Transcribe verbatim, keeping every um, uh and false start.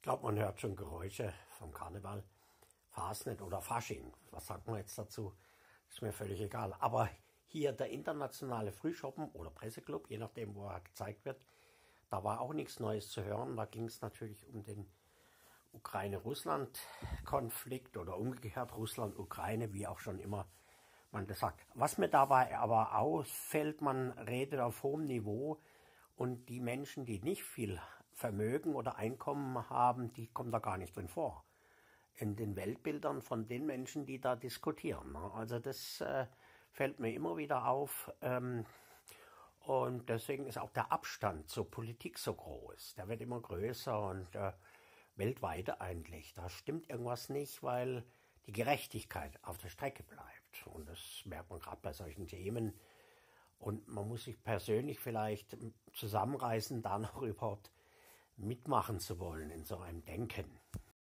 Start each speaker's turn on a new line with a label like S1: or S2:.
S1: glaube, man hört schon Geräusche vom Karneval, Fasnet oder Fasching. Was sagt man jetzt dazu? Ist mir völlig egal. Aber hier der internationale Frühschoppen oder Presseclub, je nachdem, wo er gezeigt wird, da war auch nichts Neues zu hören. Da ging es natürlich um den Ukraine-Russland-Konflikt oder umgekehrt Russland-Ukraine, wie auch schon immer man das sagt. Was mir dabei aber auffällt, man redet auf hohem Niveau und die Menschen, die nicht viel Vermögen oder Einkommen haben, die kommen da gar nicht drin vor. In den Weltbildern von den Menschen, die da diskutieren. Also das äh, fällt mir immer wieder auf. Ähm, und deswegen ist auch der Abstand zur Politik so groß. Der wird immer größer und äh, weltweit eigentlich. Da stimmt irgendwas nicht, weil die Gerechtigkeit auf der Strecke bleibt. Und das merkt man gerade bei solchen Themen. Und man muss sich persönlich vielleicht zusammenreißen, da noch überhaupt mitmachen zu wollen in so einem Denken.